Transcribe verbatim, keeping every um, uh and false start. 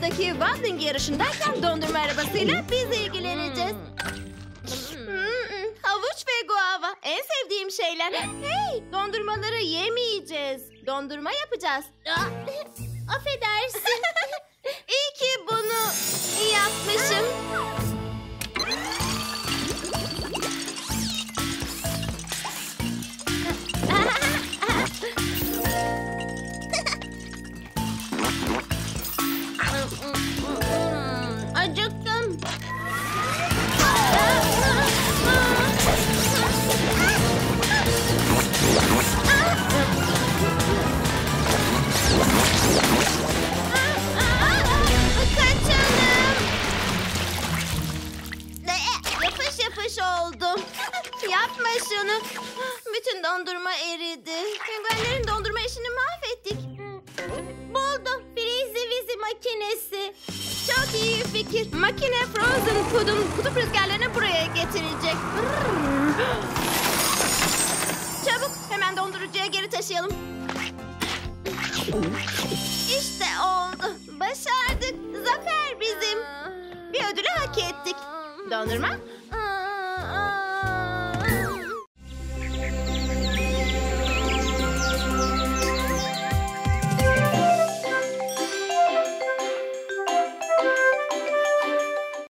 Buradaki waddling yarışındayken dondurma arabasıyla biz ilgileneceğiz. Hmm, havuç ve guava. En sevdiğim şeyler. Hey, dondurmaları yemeyeceğiz. Dondurma yapacağız. Affedersin. İyi ki bunu yapmışım. Acıktım. Kaçalım. Yapış yapış oldum. Yapma şunu. Bütün dondurma eridi. Penguenlerin dondurma işini mahvettik. Buldum. Freezy Wizy makinesi. Çok iyi fikir. Makine Frozen Food'un kutup rüzgarlarını buraya getirecek. Çabuk hemen dondurucuya geri taşıyalım. İşte oldu. Başardık. Zafer bizim. Bir ödülü hak ettik. Dondurma